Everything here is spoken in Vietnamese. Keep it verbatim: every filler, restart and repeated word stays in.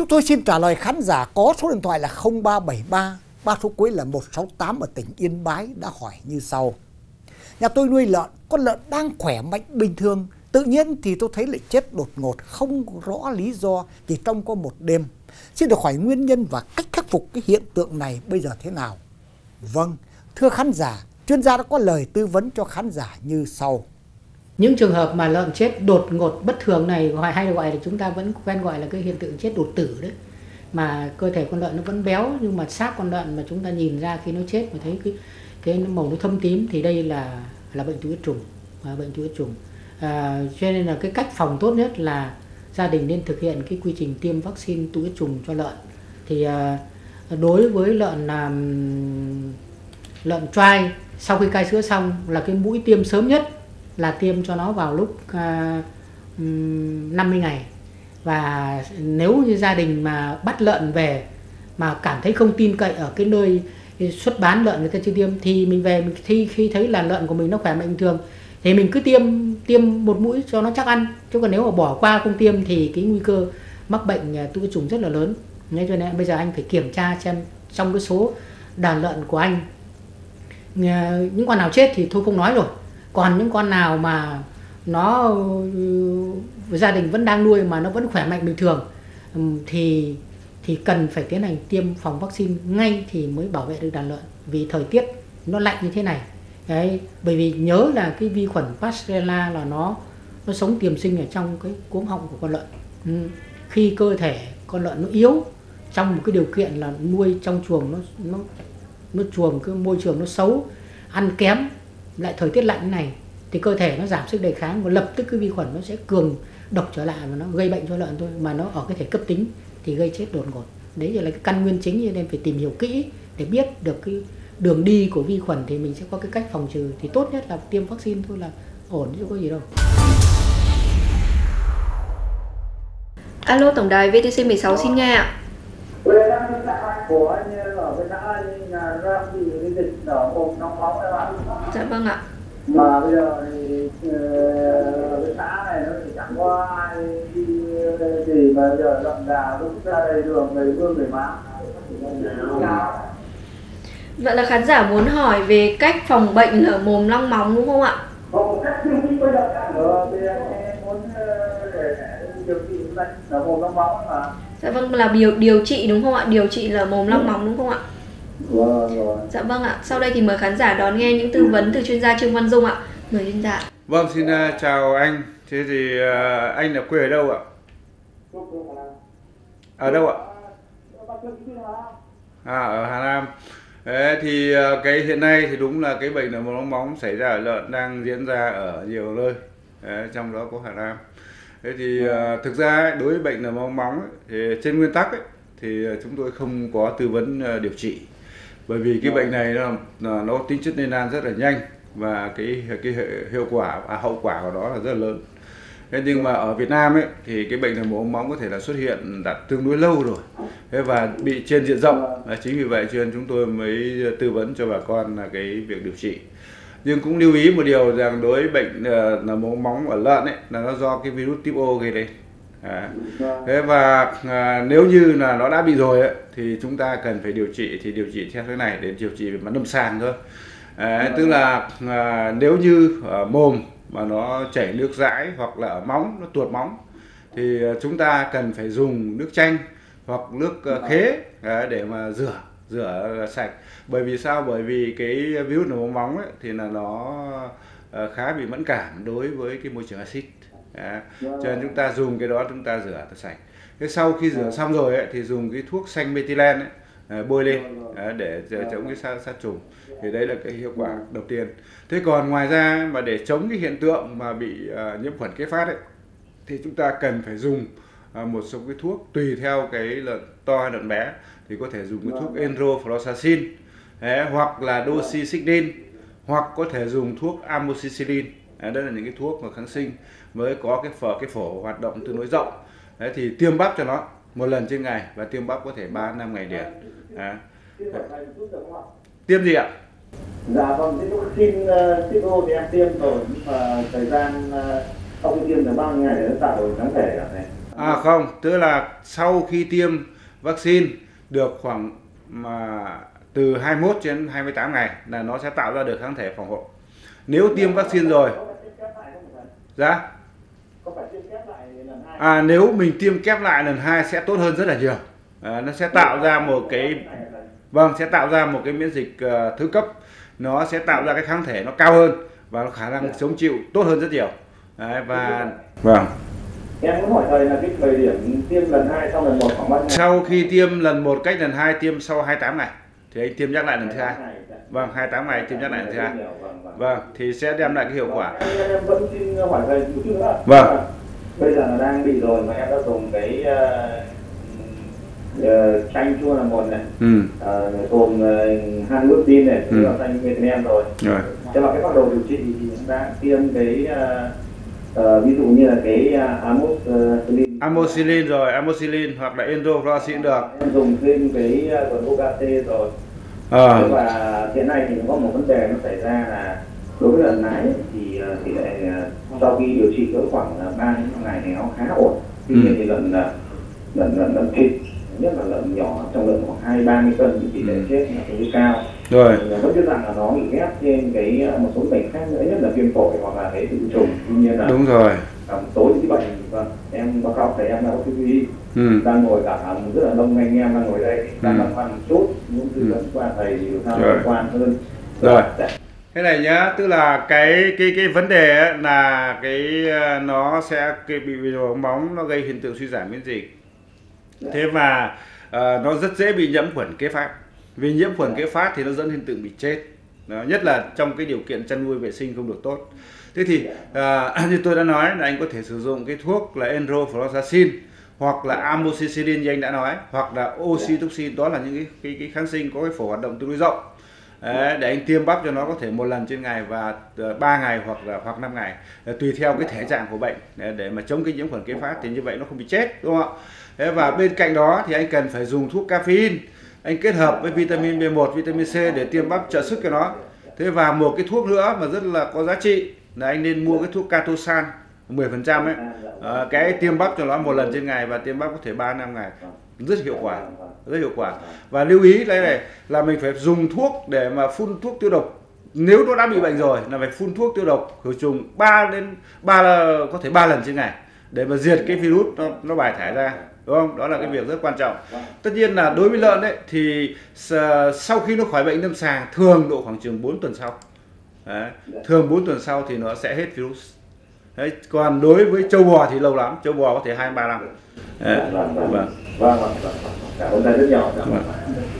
Chúng tôi xin trả lời khán giả có số điện thoại là không ba bảy ba, ba số cuối là một sáu tám ở tỉnh Yên Bái đã hỏi như sau. Nhà tôi nuôi lợn, con lợn đang khỏe mạnh bình thường, tự nhiên thì tôi thấy lại chết đột ngột, không rõ lý do, chỉ trong có một đêm. Xin được hỏi nguyên nhân và cách khắc phục cái hiện tượng này bây giờ thế nào? Vâng, thưa khán giả, chuyên gia đã có lời tư vấn cho khán giả như sau. Những trường hợp mà lợn chết đột ngột bất thường này gọi hay gọi là chúng ta vẫn quen gọi là cái hiện tượng chết đột tử đấy. Mà cơ thể con lợn nó vẫn béo nhưng mà xác con lợn mà chúng ta nhìn ra khi nó chết mà thấy cái cái màu nó thâm tím thì đây là là bệnh tụ huyết trùng, à, bệnh tụ huyết trùng. À, cho nên là cái cách phòng tốt nhất là gia đình nên thực hiện cái quy trình tiêm vaccine tụ huyết trùng cho lợn. Thì à, đối với lợn à, lợn trai sau khi cai sữa xong là cái mũi tiêm sớm nhất là tiêm cho nó vào lúc à, năm mươi ngày. Và nếu như gia đình mà bắt lợn về mà cảm thấy không tin cậy ở cái nơi xuất bán lợn người ta chưa tiêm thì mình về mình khi khi thấy là lợn của mình nó khỏe mạnh bình thường thì mình cứ tiêm tiêm một mũi cho nó chắc ăn. Chứ còn nếu mà bỏ qua không tiêm thì cái nguy cơ mắc bệnh tụ huyết trùng rất là lớn. Nên cho nên bây giờ anh phải kiểm tra xem trong cái số đàn lợn của anh những con nào chết thì thôi không nói rồi. Còn những con nào mà nó gia đình vẫn đang nuôi mà nó vẫn khỏe mạnh bình thường thì thì cần phải tiến hành tiêm phòng vaccine ngay thì mới bảo vệ được đàn lợn. Vì thời tiết nó lạnh như thế này. Đấy, bởi vì nhớ là cái vi khuẩn Pasteurella là nó nó sống tiềm sinh ở trong cái cuống họng của con lợn. Ừ. Khi cơ thể con lợn nó yếu trong một cái điều kiện là nuôi trong chuồng nó nó nó chuồng cái môi trường nó xấu, ăn kém, lại thời tiết lạnh như này thì cơ thể nó giảm sức đề kháng và lập tức cái vi khuẩn nó sẽ cường độc trở lại và nó gây bệnh cho lợn thôi, mà nó ở cái thể cấp tính thì gây chết đột ngột. Đấy là cái căn nguyên chính, nên phải tìm hiểu kỹ để biết được cái đường đi của vi khuẩn thì mình sẽ có cái cách phòng trừ. Thì tốt nhất là tiêm vaccine thôi là ổn chứ có gì đâu. Alo, tổng đài vê tê xê mười sáu xin nghe ạ. Về đang hiện tại của anh ở bên xã anh là đang bị cái dịch ở mồm nóng máu các bạn. Dạ vâng ạ. Mà bây giờ thì cái xã này nó thì chẳng có ai đi gì mà giờ lợn gà cũng ra đầy đường đầy vương đầy má. Vậy là khán giả muốn hỏi về cách phòng bệnh lở mồm long móng đúng không ạ? Một cách điều trị bây giờ ờ, bây giờ em muốn để điều trị bệnh lở mồm long móng mà. Dạ vâng, là điều điều trị đúng không ạ? Điều trị lở mồm long móng đúng không ạ? Vâng, rồi. Dạ vâng ạ. Sau đây thì mời khán giả đón nghe những tư vấn từ chuyên gia Trương Văn Dung ạ. Mời chuyên gia. Vâng, xin uh, chào anh. Thế thì uh, anh là quê ở đâu ạ? Ở đâu ạ? À, ở Hà Nam. Đấy, thì uh, cái hiện nay thì đúng là cái bệnh lở mồm long móng xảy ra ở lợn đang diễn ra ở nhiều nơi. Đấy, trong đó có Hà Nam. Thế thì uh, thực ra đối với bệnh lở mồm long móng ấy, thì trên nguyên tắc ấy, thì chúng tôi không có tư vấn uh, điều trị. Bởi vì cái bệnh này nó, nó tính chất lây lan rất là nhanh và cái cái hiệu quả à, hậu quả của nó là rất là lớn. Thế nhưng mà ở Việt Nam ấy thì cái bệnh lở mồm long móng có thể là xuất hiện đã tương đối lâu rồi. Thế và bị trên diện rộng. Và chính vì vậy cho nên chúng tôi mới tư vấn cho bà con là cái việc điều trị. Nhưng cũng lưu ý một điều rằng đối với bệnh lở mồm long móng ở lợn ấy là nó do cái virus type O gây đến. À. Thế và à, nếu như là nó đã bị rồi ấy, thì chúng ta cần phải điều trị thì điều trị theo thế này để điều trị về mặt lâm sàng thôi. À, tức là à, nếu như ở mồm mà nó chảy nước dãi hoặc là ở móng nó tuột móng thì chúng ta cần phải dùng nước chanh hoặc nước uh, khế à, để mà rửa rửa sạch. Bởi vì sao? Bởi vì cái virus lở mồm móng ấy, thì là nó uh, khá bị mẫn cảm đối với cái môi trường axit. À, cho nên chúng ta dùng cái đó chúng ta rửa thật sạch. Thế sau khi rửa xong rồi ấy, thì dùng cái thuốc xanh methylene ấy, à, bôi lên à, để chống cái sát, sát trùng. Thì đấy là cái hiệu quả đầu tiên. Thế còn ngoài ra mà để chống cái hiện tượng mà bị uh, nhiễm khuẩn kết phát ấy, thì chúng ta cần phải dùng uh, một số cái thuốc tùy theo cái lợn to hay lợn bé. Thì có thể dùng cái thuốc enrofloxacin đấy, hoặc là doxycycline, hoặc có thể dùng thuốc amoxicillin. Đấy, đây là những cái thuốc mà kháng sinh mới có cái phở cái phổ hoạt động tương đối rộng. Đấy, thì tiêm bắp cho nó một lần trên ngày và tiêm bắp có thể ba đến năm ngày liền. À. Tiêm gì ạ? Dạ vâng, cái vaccine type O thì em tiêm rồi, nhưng mà thời gian sau khi tiêm là bao nhiêu ngày để nó tạo kháng thể ạ? À không, tức là sau khi tiêm vaccine được khoảng mà từ hai mươi mốt đến hai mươi tám ngày là nó sẽ tạo ra được kháng thể phòng hộ. Nếu tiêm vaccine rồi, dạ, à nếu mình tiêm kép lại lần hai sẽ tốt hơn rất là nhiều. À, nó sẽ tạo ra một cái, vâng, sẽ tạo ra một cái miễn dịch uh, thứ cấp, nó sẽ tạo ra cái kháng thể nó cao hơn và khả năng chống chịu tốt hơn rất nhiều. Đấy, và vâng. Em muốn hỏi thầy là cái thời điểm tiêm lần hai sau lần một khoảng bao nhiêu ngày? Sau khi tiêm lần một cách lần hai tiêm sau hai mươi tám ngày thì anh tiêm nhắc lại lần thứ hai. Vâng, hai mươi tám ngày tiêm nhắc lại lần thứ hai. Vâng, thì sẽ đem lại cái hiệu quả. Em, em vẫn xin hỏi thầy một chút nữa. Vâng. Bây giờ là đang bị rồi mà em đã dùng cái uh, uh, chanh chua là một này, ừ. uh, gồm uh, Hanlutin này, ừ. chanh Vietnam rồi. Rồi. Thế mà cái phác đồ điều trị thì chúng ta tiêm cái uh, uh, ví dụ như là cái uh, amoxicillin. Amoxicillin rồi, amoxicillin hoặc là enrofloxacin được. Em dùng thêm cái uh, o ca tê rồi. À. Và hiện nay thì có một vấn đề nó xảy ra là đối với lợn nái thì tỷ lệ sau khi điều trị cỡ khoảng ba đến năm ngày thì nó khá ổn. Tuy nhiên thì lợn lợn lợn lợn thịt, nhất là lợn nhỏ trong lợn khoảng hai ba mươi cân thì tỷ lệ chết là tương đối cao. Rồi. Vẫn biết rằng là nó bị ghép thêm cái một số bệnh khác nữa, nhất là viêm phổi hoặc là cái tự trùng. Tuy nhiên là đúng rồi. tối những cái bệnh, vâng, em báo cáo thầy em đã có cái gì ừ. đang ngồi cả rất là đông anh em đang ngồi đây đang băn khoăn một chút những tư vấn qua thầy thì sao liên quan hơn. Rồi. Thế này nhá, tức là cái cái cái vấn đề ấy là cái nó sẽ cái bị bị bong bóng nó gây hiện tượng suy giảm miễn dịch. Thế và uh, nó rất dễ bị nhiễm khuẩn kế phát. Vì nhiễm khuẩn kế phát thì nó dẫn hiện tượng bị chết. Đó, nhất là trong cái điều kiện chăn nuôi vệ sinh không được tốt. Thế thì uh, như tôi đã nói là anh có thể sử dụng cái thuốc là enrofloxacin hoặc là amoxicillin như anh đã nói, hoặc là oxytocin, đó là những cái cái, cái kháng sinh có cái phổ hoạt động tương đối rộng. Đấy, để anh tiêm bắp cho nó có thể một lần trên ngày và ba ngày hoặc là hoặc năm ngày, tùy theo cái thể trạng của bệnh để, để mà chống cái nhiễm khuẩn kế phát thì như vậy nó không bị chết, đúng không ạ? Thế và bên cạnh đó thì anh cần phải dùng thuốc caffeine, anh kết hợp với vitamin B một, vitamin C để tiêm bắp trợ sức cho nó. Thế và một cái thuốc nữa mà rất là có giá trị là anh nên mua cái thuốc Catosan mười phần trăm ấy, à, cái tiêm bắp cho nó một lần trên ngày và tiêm bắp có thể ba năm ngày, rất hiệu quả, rất hiệu quả. Và lưu ý đây này là mình phải dùng thuốc để mà phun thuốc tiêu độc. Nếu nó đã bị bệnh rồi là phải phun thuốc tiêu độc khử trùng ba đến ba có thể ba lần trên ngày để mà diệt cái virus nó, nó bài thải ra, đúng không? Đó là cái việc rất quan trọng. Tất nhiên là đối với lợn đấy thì sau khi nó khỏi bệnh lâm sàng thường độ khoảng chừng bốn tuần sau. Đấy, thường bốn tuần sau thì nó sẽ hết virus. Đấy, còn đối với trâu bò thì lâu lắm, trâu bò có thể hai ba năm. Đấy, vâng, vâng, vâng. vâng, vâng, vâng. Cảm ơn thầy rất nhiều.